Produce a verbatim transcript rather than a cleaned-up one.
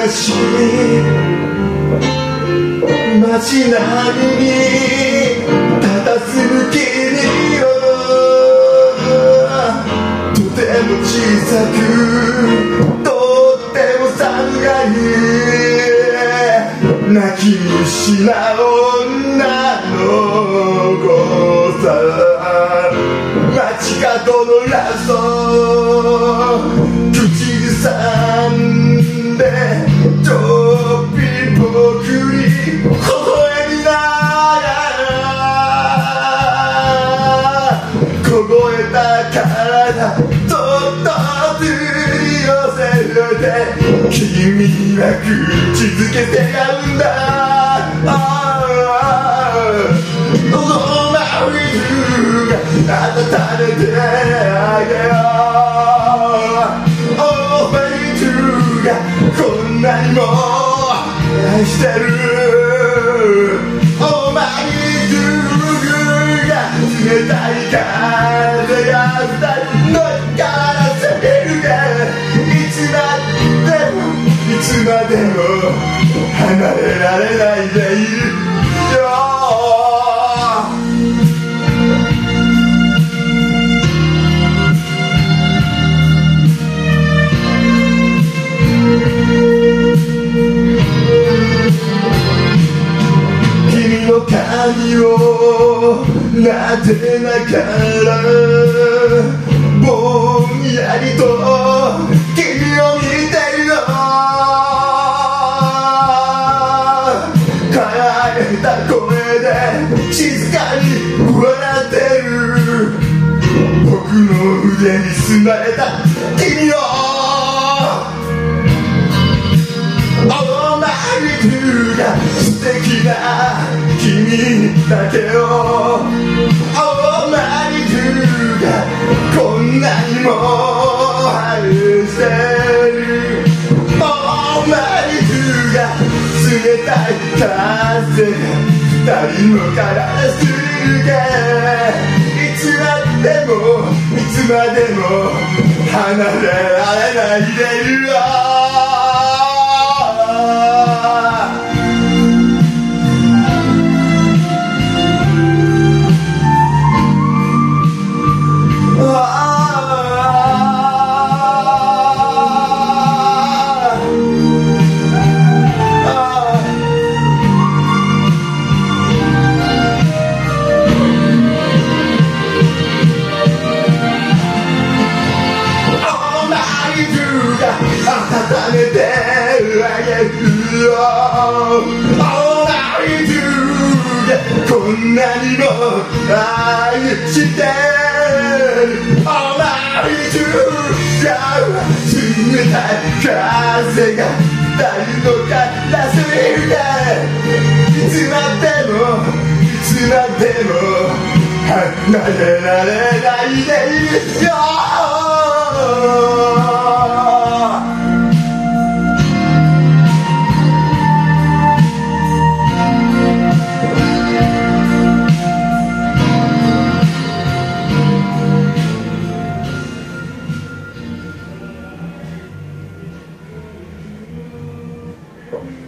しい街並みに佇む君をとても小さくとっても寒がり泣き虫な女の子さ街角のラスト口ずさんでちょっぴり僕に微笑みながら凍えた体とっと取り寄せて君は口づけてやるんだおまりが温めてあげようおまりがこんなにも愛してるおまりが冷たい風が二人のから攻めるがいつまでもいつまでも離れられないでいるよ君の髪を撫でながらぼんやりと君を見てるよ輝いた声で静かに笑ってる僕の腕に住まれた君をオーマイトゥーが素敵な君だけをオーマイトゥーがこんなにも愛してるオーマイトゥーが冷たい風が二人の体するがいつまでもいつまでも離れられないでいるよ温めてあげるよ All I do こんなにも愛してる All I do 冷たい風が二人のからするいつまでもいつまでも離れられないでいるよと